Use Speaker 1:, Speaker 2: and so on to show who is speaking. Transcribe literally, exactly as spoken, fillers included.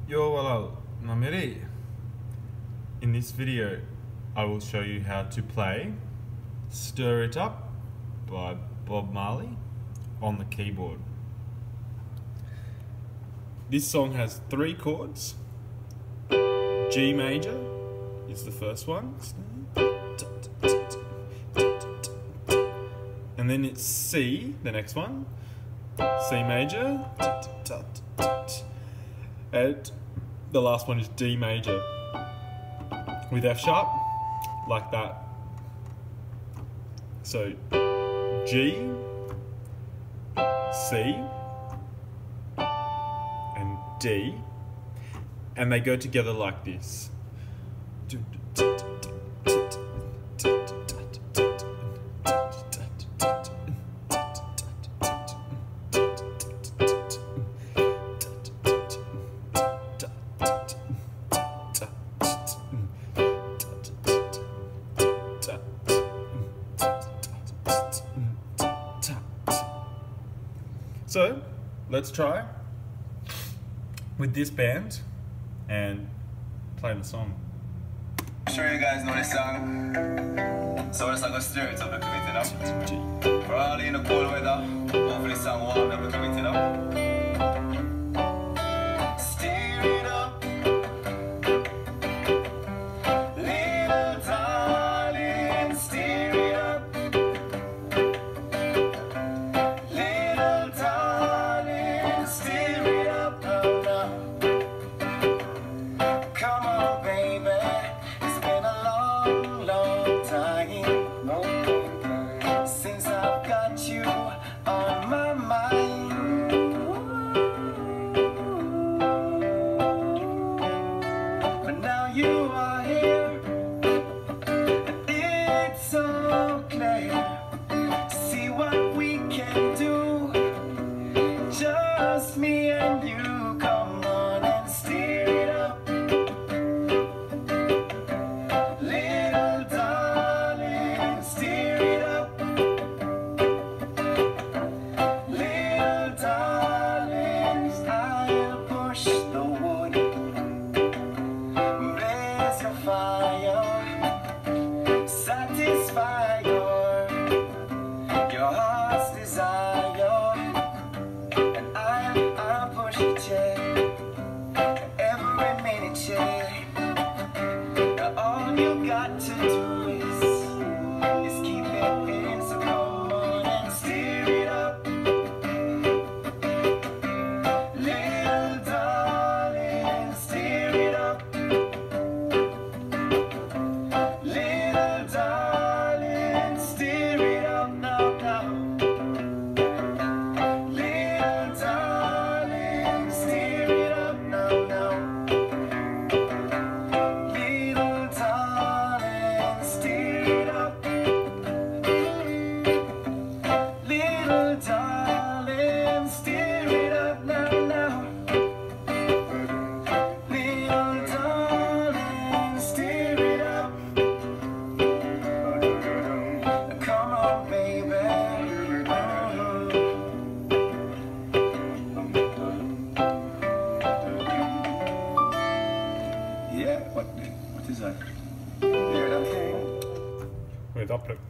Speaker 1: Yo wala namiri. In this video I will show you how to play Stir It Up by Bob Marley on the keyboard. This song has three chords. G major is the first one. And then it's C, the next one. C major. And the last one is D major with F sharp, like that. So G, C, and D, and they go together like this. So, let's try with this band and play the song.
Speaker 2: I'm sure you guys know this song. So we're just gonna stir it up a bit, you know? For all in the cold weather, hopefully this song warm up a bit, you know? Stir it up, little darling, stir it up. Little darling, stir it up now. Come on, baby. It's been a long, long time since I've got you on my mind. But now you are here, and it's so clear to see what we can do. Just me and you. Come on and stir it up. Little darling, stir it up. Little darling, I'll push the wood, blaze your fire, satisfy your, your heart's desire. And I'll, I'll push it, yeah, every minute, yeah. Now all you got to do is, is keep it in, so come on and stir it up. Little darling, stir it up. Little darling, stir it up now, now. Little darling, stir it up now, now. Little darling, stir it up. Little darling, stir it up now, now. Little darling, stir it up. Come on, baby. Yeah, what, what is that? Hear that thing?
Speaker 1: With uplift.